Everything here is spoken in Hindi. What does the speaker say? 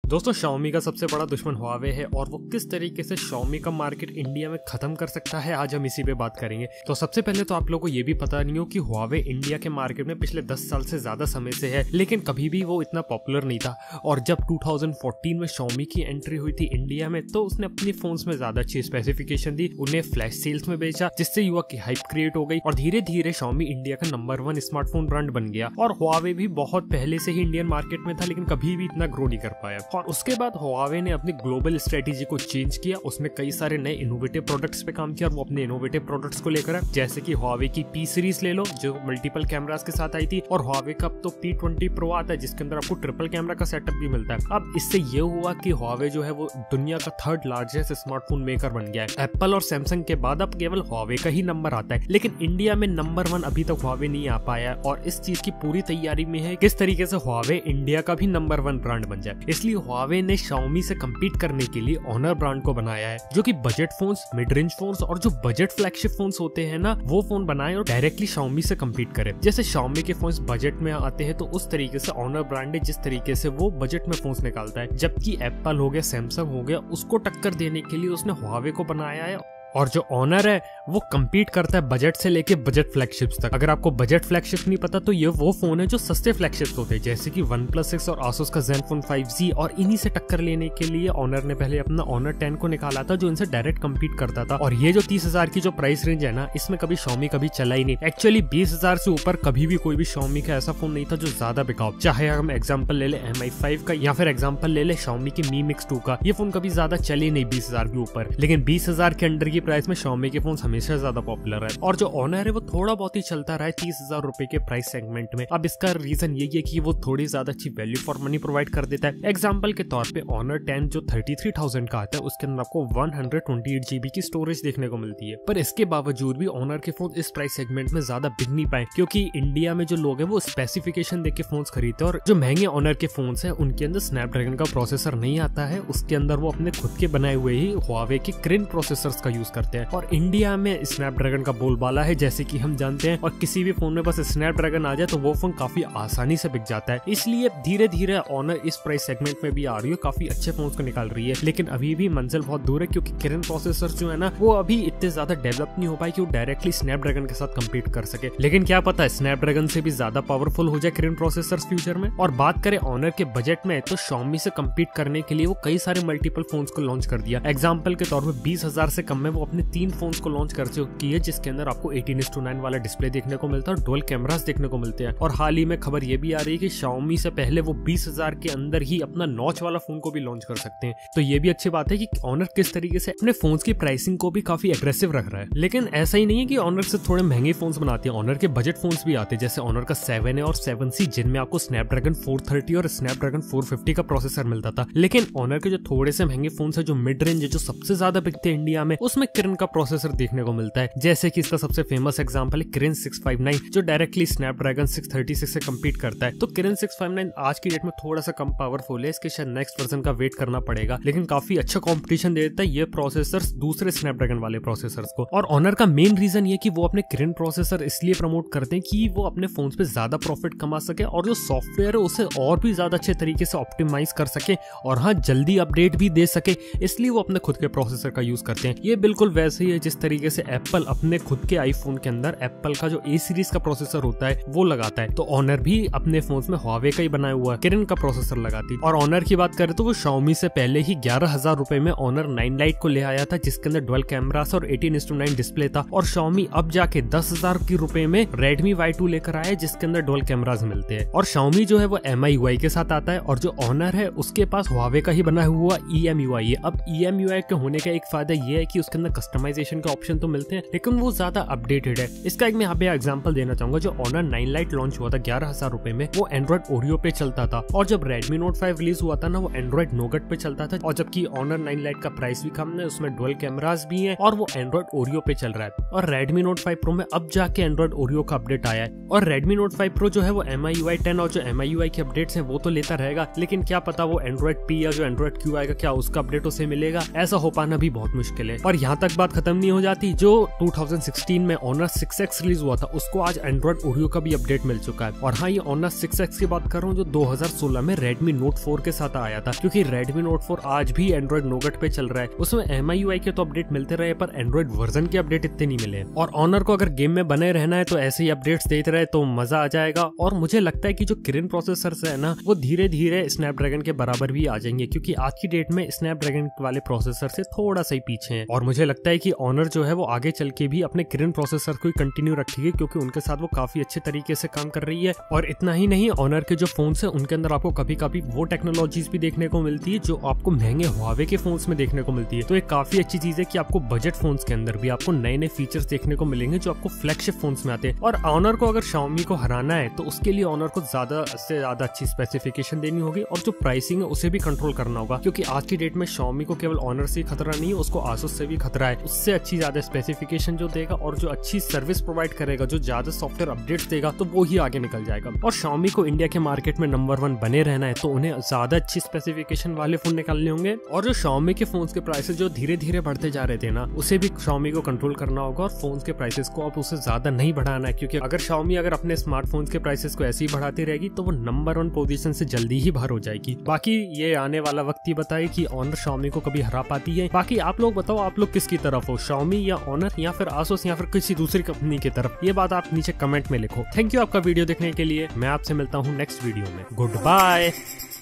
दोस्तों Xiaomi का सबसे बड़ा दुश्मन Huawei है और वो किस तरीके से Xiaomi का मार्केट इंडिया में खत्म कर सकता है, आज हम इसी पे बात करेंगे। तो सबसे पहले तो आप लोगों को ये भी पता नहीं हो कि Huawei इंडिया के मार्केट में पिछले 10 साल से ज्यादा समय से है, लेकिन कभी भी वो इतना पॉपुलर नहीं था। और जब 2014 में Xiaomi की एंट्री हुई थी इंडिया में, तो उसने अपने फोन्स में ज्यादा अच्छी स्पेसिफिकेशन दी, उन्हें फ्लैश सेल्स में बेचा, जिससे युवा की हाइप क्रिएट हो गई और धीरे धीरे Xiaomi इंडिया का नंबर 1 स्मार्टफोन ब्रांड बन गया। और Huawei भी बहुत पहले से ही इंडियन मार्केट में था, लेकिन कभी भी इतना ग्रो नहीं कर पाया। और उसके बाद Huawei ने अपनी ग्लोबल स्ट्रेटेजी को चेंज किया, उसने कई सारे नए इनोवेटिव प्रोडक्ट्स पे काम किया और वो अपने इनोवेटिव प्रोडक्ट्स को लेकर, जैसे कि Huawei की P सीरीज ले लो जो मल्टीपल कैमरास के साथ आई थी, और Huawei का अब तो P20 Pro आता है जिसके अंदर आपको ट्रिपल कैमरा का सेटअप भी मिलता है। अब इससे ये हुआ कि Huawei जो है वो दुनिया का 3rd लार्जेस्ट स्मार्टफोन मेकर बन गया है। एप्पल और सैमसंग के बाद अब केवल Huawei का ही नंबर आता है, लेकिन इंडिया में नंबर 1 अभी तक Huawei नहीं आ पाया है और इस चीज की पूरी तैयारी में है किस तरीके से Huawei इंडिया का भी नंबर 1 ब्रांड बन जाए। इसलिए Huawei ने Xiaomi से कम्पीट करने के लिए Honor ब्रांड को बनाया है, जो कि budget phones, mid range phones और जो बजट फ्लैगशिप फोन्स होते हैं ना, वो फोन बनाए और डायरेक्टली Xiaomi से कम्पीट करे। जैसे Xiaomi के फोन्स बजट में आते हैं, तो उस तरीके से Honor ब्रांड है जिस तरीके से वो बजट में फोन्स निकालता है, जबकि एप्पल हो गया, सैमसंग हो गया, उसको टक्कर देने के लिए उसने Huawei को बनाया है। और जो Honor है वो कम्पीट करता है बजट से लेके बजट फ्लैगशिप्स तक। अगर आपको बजट फ्लैगशिप नहीं पता, तो ये वो फोन है जो सस्ते फ्लैगशिप्स होते हैं, जैसे कि OnePlus 6 और ASUS का Zenfone 5G। और इन्हीं से टक्कर लेने के लिए Honor ने पहले अपना Honor 10 को निकाला था, जो इनसे डायरेक्ट कम्पीट करता था। और ये जो 30,000 की जो प्राइस रेंज है ना, इसमें कभी Xiaomi कभी चला ही नहीं। एक्चुअली 20,000 से ऊपर कभी भी कोई भी Xiaomi का ऐसा फोन नहीं था जो ज्यादा बिकाऊ। चाहे हम एग्जाम्पल ले ले MI5 का या फिर एग्जाम्पल ले ले Xiaomi की Mi Mix 2 का, ये फोन कभी ज्यादा चले नहीं 20,000 के ऊपर, लेकिन 20,000 के अंडर की प्राइस में Xiaomi के फोन हमेशा ज्यादा पॉपुलर है। और जो Honor है वो थोड़ा बहुत ही चलता रहा है 30,000 रुपए के प्राइस सेगमेंट में। अब इसका रीजन यही है कि वो थोड़ी ज्यादा अच्छी वैल्यू फॉर मनी प्रोवाइड कर देता है। एग्जांपल के तौर पे Honor 10 जो 33,000 का आता है, उसके अंदर आपको 128 GB की स्टोरेज देखने को मिलती है। पर इसके बावजूद भी Honor के फोन इस प्राइस सेगमेंट में ज्यादा बिक नहीं पाए, क्योंकि इंडिया में जो लोग हैं वो स्पेसिफिकेशन देख के फोन खरीदते हैं, और जो महंगे Honor के फोन है उनके अंदर स्नैपड्रैगन का प्रोसेसर नहीं आता है, उसके अंदर वो अपने खुद के बनाए हुए ही Huawei के Kirin प्रोसेसर्स का यूज करते हैं। और इंडिया में स्नैपड्रैगन का बोलबाला है, जैसे कि हम जानते हैं, और किसी भी फोन में बस स्नैपड्रैगन आ जाए तो वो फोन काफी आसानी से बिक जाता है। इसलिए धीरे धीरे Honor इस प्राइस सेगमेंट में भी आ रही है, काफी अच्छे फोन को निकाल रही है, लेकिन अभी भी मंजिल बहुत दूर है, क्योंकि Kirin प्रोसेसर जो है ना, वो अभी इतने ज्यादा डेवलप नहीं हो पाए कि वो डायरेक्टली स्नैपड्रैगन के साथ कम्पीट कर सके। लेकिन क्या पता है स्नैपड्रैगन से भी ज्यादा पावरफुल हो जाए Kirin प्रोसेसर फ्यूचर में। और बात करें Honor के बजट में, तो Xiaomi से कम्पीट करने के लिए वो कई सारे मल्टीपल फोन को लॉन्च कर दिया। एग्जाम्पल के तौर पर 20,000 से कम में वो अपने 3 फोन को लॉन्च कर चुकी है, जिसके अंदर आपको 18:9 वाला डिस्प्ले देखने को मिलता है और डुअल कैमरास देखने को मिलते हैं। और हाल ही में खबर ये भी आ रही है कि Xiaomi से पहले वो 20,000 के अंदर ही अपना नॉच वाला फोन को भी लॉन्च कर सकते हैं। तो ये भी अच्छी बात है कि Honor किस तरीके से अपने फोन्स की प्राइसिंग को भी काफी एग्रेसिव रख रहा है। लेकिन ऐसा ही नहीं है कि Honor से थोड़े महंगे फोन्स बनाते हैं, Honor के बजट फोन्स भी आते हैं, जैसे Honor का 7 है और 7C, जिनमें आपको स्नैपड्रैगन 430 और स्नैपड्रैगन 450 का प्रोसेसर मिलता था। लेकिन Honor के जो थोड़े से महंगे फोन्स है, जो मिड रेंज है, जो सबसे ज्यादा बिकते हैं इंडिया में, उसमें Kirin का प्रोसेसर देखने को मिलता है। जैसे कि इसका सबसे फेमस एग्जांपल है Kirin 659, जो डायरेक्टली स्नैपड्रैगन 636 से कम्पीट करता है। तो Kirin 659 आज की डेट में थोड़ा सा कम पावरफुल है, इसके शायद नेक्स्ट वर्जन का वेट करना पड़ेगा, लेकिन काफी अच्छा कंपटीशन दे देता है ये प्रोसेसर्स दूसरे स्नैपड्रैगन वाले प्रोसेसर्स को। और Honor का मेन रीजन ये कि वो अपने Kirin प्रोसेसर इसलिए प्रमोट करते हैं कि वो अपने फोन पे ज्यादा प्रॉफिट कमा सके और जो सॉफ्टवेयर है उसे और भी ज्यादा अच्छे तरीके से ऑप्टिमाइज कर सके, और हाँ जल्दी अपडेट भी दे सके, इसलिए वो अपने खुद के प्रोसेसर का यूज करते हैं। ये बिल्कुल वैसे ही है जिस तरीके से एप्पल अपने खुद के आईफोन के अंदर एप्पल का जो A सीरीज का प्रोसेसर होता है वो लगाता है, तो Honor भी अपने फोन्स में Huawei का ही बनाया हुआ Kirin का प्रोसेसर लगाती। और Honor की बात करें तो वो Xiaomi से पहले ही 11,000 रुपए में Honor 9 Lite को ले आया था, जिसके अंदर डुअल कैमरास और 18:9 डिस्प्ले था। और Xiaomi अब जाके 10,000 की रुपए में Redmi Y2 लेकर आया, जिसके अंदर डुअल कैमरास मिलते हैं। और Xiaomi जो है वो MIUI के साथ आता है, और जो Honor है उसके पास Huawei का ही बना हुआ EMUI है। अब EMUI के होने का एक फायदा ये है कि उसके अंदर कस्टमाइजेशन के ऑप्शन तो मिलते हैं, लेकिन वो ज्यादा अपडेटेड है। इसका एक मैं यहाँ पे एग्जांपल देना चाहूंगा। जो Honor 9 Lite लॉन्च हुआ था 11,000 रुपए में, वो Android Oreo पे चलता था, और जब Redmi Note 5 रिलीज हुआ था ना, वो Android Nougat पे चलता था। और जबकि Honor 9 Lite का प्राइस भी कम है, उसमें डुअल कैमरास भी हैं, और वो Android Oreo पे चल रहा है। और Redmi Note 5 Pro में अब जाके Android Oreo का अपडेट आया है। और Redmi Note 5 Pro जो है वो MIUI 10 और जो MIUI के अपडेट्स हैं वो तो लेता रहेगा, लेकिन क्या पता वो Android P या जो Android Q आएगा, क्या उसका अपडेट उसे मिलेगा, ऐसा हो पाना भी बहुत मुश्किल है। और यहाँ यहाँ तक बात खत्म नहीं हो जाती, जो 2016 में Honor 6X रिलीज हुआ था उसको आज एंड्रॉइड ओरियो का भी अपडेट मिल चुका है। और हाँ, ये Honor 6X की बात कर रहा हूँ जो 2016 में Redmi Note 4 के साथ आया था, क्योंकि Redmi Note 4 आज भी एंड्रॉइड नोगट पे चल रहा है। उसमें MIUI के तो अपडेट मिलते रहे पर एंड्रॉइड वर्जन के अपडेट इतने नहीं मिले। और Honor को अगर गेम में बने रहना है तो ऐसे ही अपडेट्स देते रहे तो मजा आ जाएगा। और मुझे लगता है कि जो किरण प्रोसेसर है ना, वो धीरे धीरे स्नैपड्रैगन के बराबर भी आ जाएंगे, क्योंकि आज की डेट में स्नैपड्रैगन वाले प्रोसेसर से थोड़ा सा ही पीछे हैं। और मुझे लगता है कि Honor जो है वो आगे चल के भी अपने किरण प्रोसेसर को ही कंटिन्यू रखेगी, क्योंकि उनके साथ वो काफी अच्छे तरीके से काम कर रही है। और इतना ही नहीं, Honor के जो फोन्स है उनके अंदर आपको कभी कभी वो टेक्नोलॉजीज भी देखने को मिलती है जो आपको महंगे Huawei के फोन्स में देखने को मिलती है। तो एक काफी अच्छी चीज है कि आपको बजट फोन्स के अंदर भी आपको नए नए फीचर्स देखने को मिलेंगे जो आपको फ्लैगशिप फोन्स में आते हैं। और Honor को अगर Xiaomi को हराना है तो उसके लिए Honor को ज्यादा से ज्यादा अच्छी स्पेसिफिकेशन देनी होगी और जो प्राइसिंग है उसे भी कंट्रोल करना होगा, क्योंकि आज की डेट में Xiaomi को केवल Honor से खतरा नहीं है, उसको ASUS से भी खतरा है। उससे अच्छी ज्यादा स्पेसिफिकेशन जो देगा और जो अच्छी सर्विस प्रोवाइड करेगा, जो ज्यादा सॉफ्टवेयर अपडेट्स देगा, तो वो ही आगे निकल जाएगा। और Xiaomi को इंडिया के मार्केट में नंबर 1 बने रहना है तो उन्हें ज्यादा अच्छी स्पेसिफिकेशन वाले फोन निकालने होंगे। और जो Xiaomi के फोन्स के प्राइसेस जो धीरे धीरे बढ़ते जा रहे थे ना, उसे भी Xiaomi को कंट्रोल करना होगा और फोन्स के प्राइसेस को अब उसे ज्यादा नहीं बढ़ाना है, क्योंकि अगर Xiaomi अगर अपने स्मार्टफोन्स के प्राइसेस को ऐसे ही बढ़ाती रहेगी तो वो नंबर 1 पोजीशन से जल्दी ही बाहर हो जाएगी। बाकी ये आने वाला वक्त ही बताए कि Honor Xiaomi को कभी हरा पाती है। बाकी आप लोग बताओ, आप लोग किसकी तरफ हो, Xiaomi या Honor या फिर ASUS या फिर किसी दूसरी कंपनी की तरफ? ये बात आप नीचे कमेंट में लिखो। थैंक यू आपका वीडियो देखने के लिए। मैं आपसे मिलता हूँ नेक्स्ट वीडियो में। Good bye.